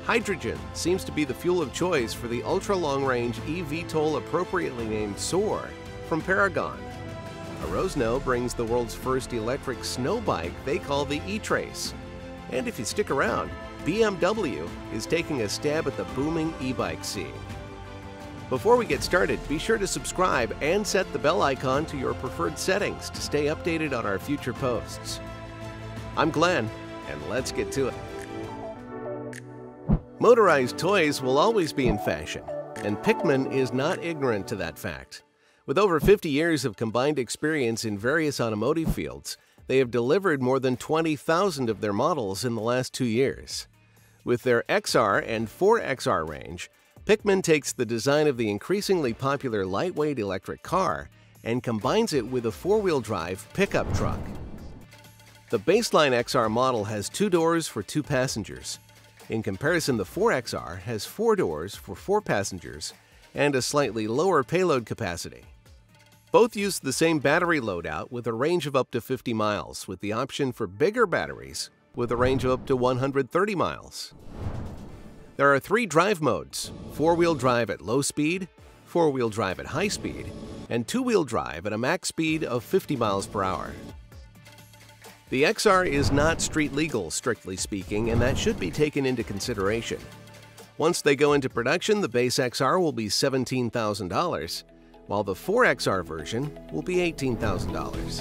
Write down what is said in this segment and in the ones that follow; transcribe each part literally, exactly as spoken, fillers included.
Hydrogen seems to be the fuel of choice for the ultra-long-range eVTOL appropriately named Soar from Paragon. Arosno brings the world's first electric snow bike they call the e-Trace. And if you stick around, B M W is taking a stab at the booming e-bike scene. Before we get started, be sure to subscribe and set the bell icon to your preferred settings to stay updated on our future posts. I'm Glenn, and let's get to it. Motorized toys will always be in fashion, and Pickman is not ignorant to that fact. With over fifty years of combined experience in various automotive fields, they have delivered more than twenty thousand of their models in the last two years. With their X R and four X R range, Pickman takes the design of the increasingly popular lightweight electric car and combines it with a four-wheel drive pickup truck. The baseline X R model has two doors for two passengers. In comparison, the four X R has four doors for four passengers and a slightly lower payload capacity. Both use the same battery loadout with a range of up to fifty miles, with the option for bigger batteries with a range of up to one hundred thirty miles. There are three drive modes: four-wheel drive at low speed, four-wheel drive at high speed, and two-wheel drive at a max speed of fifty miles per hour. The X R is not street legal, strictly speaking, and that should be taken into consideration. Once they go into production, the base X R will be seventeen thousand dollars, while the four X R version will be eighteen thousand dollars.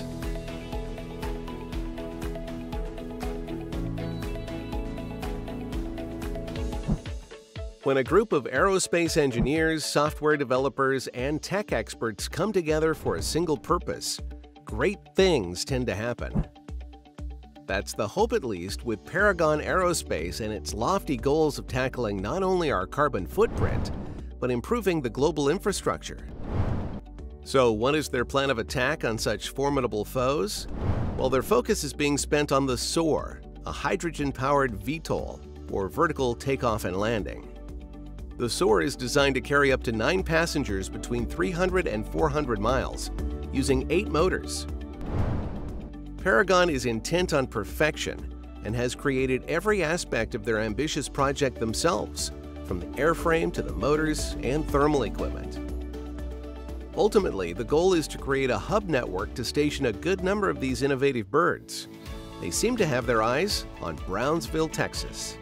When a group of aerospace engineers, software developers, and tech experts come together for a single purpose, great things tend to happen. That's the hope, at least, with Paragon Aerospace and its lofty goals of tackling not only our carbon footprint, but improving the global infrastructure. So, what is their plan of attack on such formidable foes? Well, their focus is being spent on the Soar, a hydrogen-powered V TOL, or vertical takeoff and landing. The Soar is designed to carry up to nine passengers between three hundred and four hundred miles, using eight motors. Paragon is intent on perfection and has created every aspect of their ambitious project themselves, from the airframe to the motors and thermal equipment. Ultimately, the goal is to create a hub network to station a good number of these innovative birds. They seem to have their eyes on Brownsville, Texas.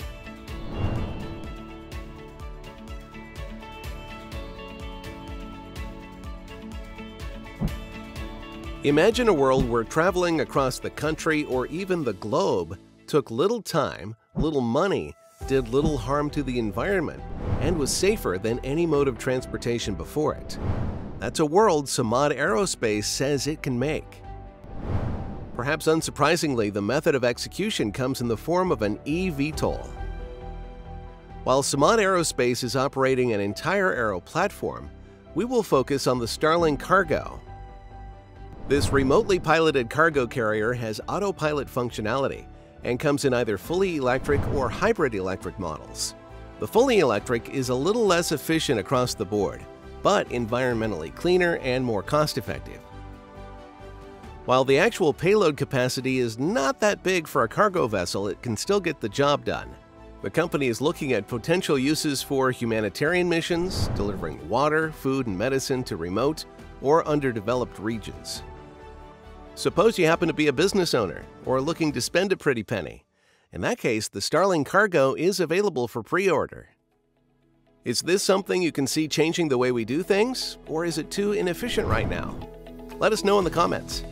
Imagine a world where traveling across the country or even the globe took little time, little money, did little harm to the environment, and was safer than any mode of transportation before it. That's a world Samad Aerospace says it can make. Perhaps unsurprisingly, the method of execution comes in the form of an eVTOL. While Samad Aerospace is operating an entire aero platform, we will focus on the Starling Cargo. This remotely piloted cargo carrier has autopilot functionality and comes in either fully electric or hybrid electric models. The fully electric is a little less efficient across the board, but environmentally cleaner and more cost-effective. While the actual payload capacity is not that big for a cargo vessel, it can still get the job done. The company is looking at potential uses for humanitarian missions, delivering water, food, and medicine to remote or underdeveloped regions. Suppose you happen to be a business owner or looking to spend a pretty penny. In that case, the Starling Cargo is available for pre-order. Is this something you can see changing the way we do things, or is it too inefficient right now? Let us know in the comments.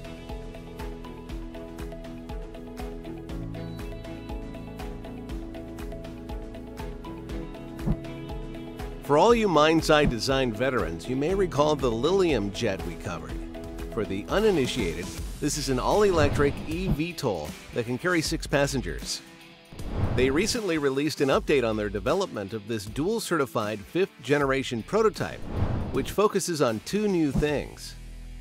For all you Mindside Design veterans, you may recall the Lilium jet we covered. For the uninitiated, this is an all-electric eVTOL that can carry six passengers. They recently released an update on their development of this dual-certified fifth-generation prototype, which focuses on two new things.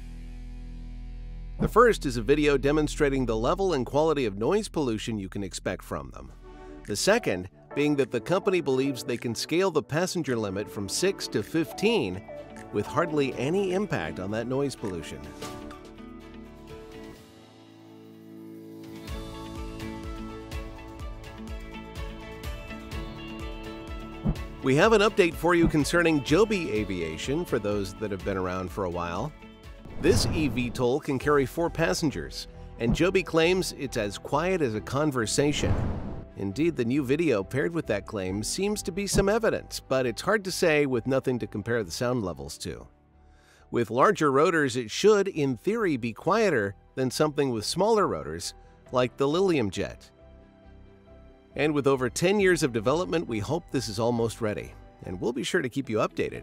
The first is a video demonstrating the level and quality of noise pollution you can expect from them. The second being that the company believes they can scale the passenger limit from six to fifteen with hardly any impact on that noise pollution. We have an update for you concerning Joby Aviation for those that have been around for a while. This eVTOL can carry four passengers, and Joby claims it's as quiet as a conversation. Indeed, the new video paired with that claim seems to be some evidence, but it's hard to say with nothing to compare the sound levels to. With larger rotors, it should, in theory, be quieter than something with smaller rotors, like the Lilium jet. And with over ten years of development, we hope this is almost ready, and we'll be sure to keep you updated.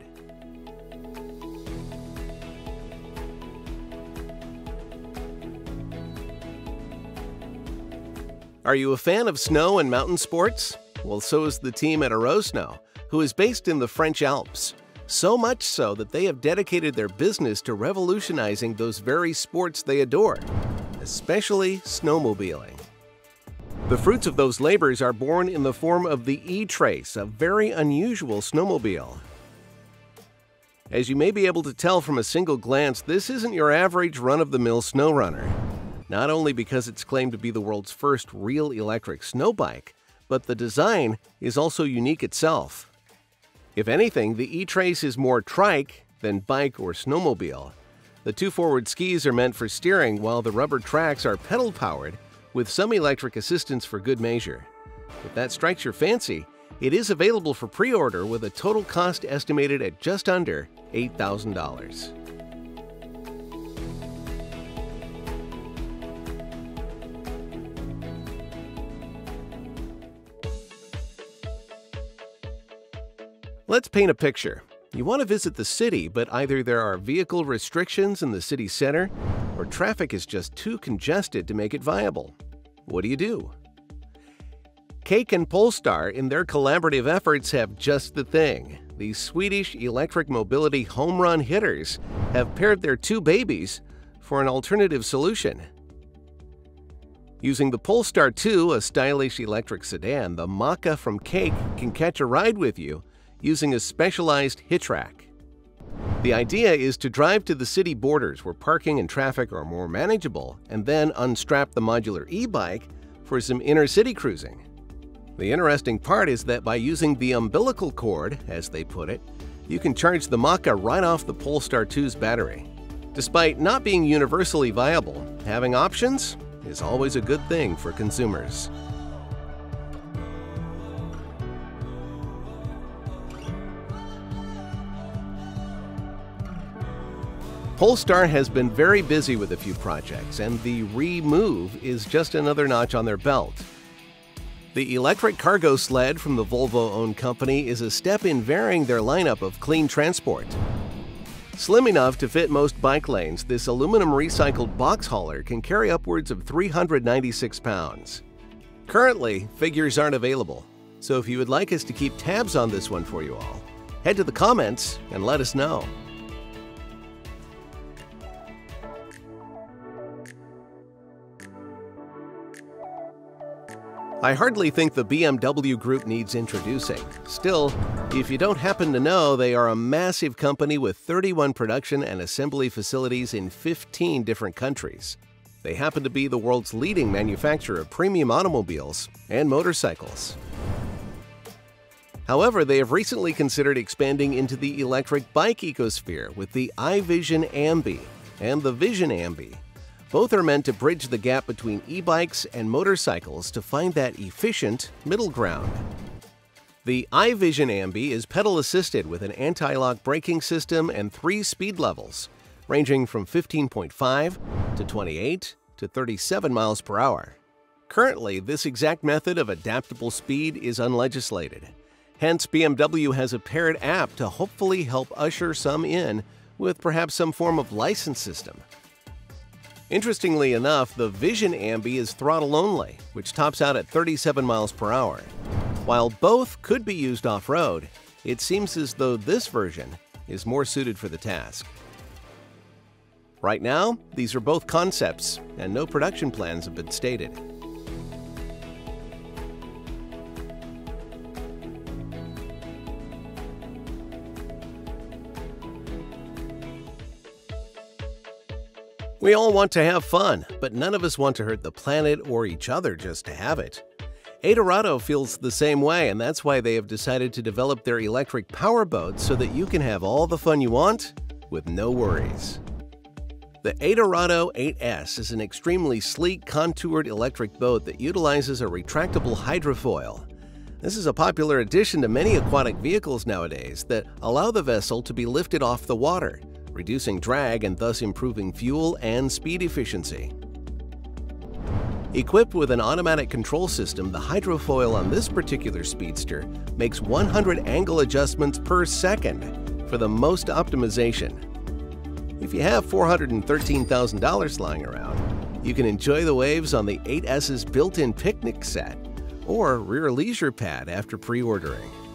Are you a fan of snow and mountain sports? Well, so is the team at Aerosnow, who is based in the French Alps. So much so that they have dedicated their business to revolutionizing those very sports they adore, especially snowmobiling. The fruits of those labors are born in the form of the E-Trace, a very unusual snowmobile. As you may be able to tell from a single glance, this isn't your average run-of-the-mill snow runner. Not only because it's claimed to be the world's first real electric snow bike, but the design is also unique itself. If anything, the E-Trace is more trike than bike or snowmobile. The two forward skis are meant for steering, while the rubber tracks are pedal-powered, with some electric assistance for good measure. If that strikes your fancy, it is available for pre-order with a total cost estimated at just under eight thousand dollars. Let's paint a picture. You want to visit the city, but either there are vehicle restrictions in the city center, or traffic is just too congested to make it viable. What do you do? Cake and Polestar, in their collaborative efforts, have just the thing. These Swedish electric mobility home run hitters have paired their two babies for an alternative solution. Using the Polestar two, a stylish electric sedan, the Maka from Cake can catch a ride with you using a specialized hitch rack. The idea is to drive to the city borders where parking and traffic are more manageable, and then unstrap the modular e-bike for some inner-city cruising. The interesting part is that by using the umbilical cord, as they put it, you can charge the Maka right off the Polestar two's battery. Despite not being universally viable, having options is always a good thing for consumers. Polestar has been very busy with a few projects, and the Re-Move is just another notch on their belt. The electric cargo sled from the Volvo-owned company is a step in varying their lineup of clean transport. Slim enough to fit most bike lanes, this aluminum recycled box hauler can carry upwards of three hundred ninety-six pounds. Currently, figures aren't available, so if you would like us to keep tabs on this one for you all, head to the comments and let us know. I hardly think the B M W Group needs introducing. Still, if you don't happen to know, they are a massive company with thirty-one production and assembly facilities in fifteen different countries. They happen to be the world's leading manufacturer of premium automobiles and motorcycles. However, they have recently considered expanding into the electric bike ecosphere with the iVision Ambi and the Vision Ambi. Both are meant to bridge the gap between e-bikes and motorcycles to find that efficient middle ground. The iVision Ambi is pedal-assisted with an anti-lock braking system and three speed levels, ranging from fifteen point five to twenty-eight to thirty-seven miles per hour. Currently, this exact method of adaptable speed is unlegislated. Hence, B M W has a paired app to hopefully help usher some in with perhaps some form of license system. Interestingly enough, the Vision Ambi is throttle only, which tops out at thirty-seven miles per hour. While both could be used off-road, it seems as though this version is more suited for the task. Right now, these are both concepts, and no production plans have been stated. We all want to have fun, but none of us want to hurt the planet or each other just to have it. Eldorado feels the same way, and that's why they have decided to develop their electric powerboat so that you can have all the fun you want with no worries. The Eldorado eight S is an extremely sleek, contoured electric boat that utilizes a retractable hydrofoil. This is a popular addition to many aquatic vehicles nowadays that allow the vessel to be lifted off the water, reducing drag and thus improving fuel and speed efficiency. Equipped with an automatic control system, the hydrofoil on this particular speedster makes one hundred angle adjustments per second for the most optimization. If you have four hundred thirteen thousand dollars lying around, you can enjoy the waves on the eight S's built-in picnic set or rear leisure pad after pre-ordering.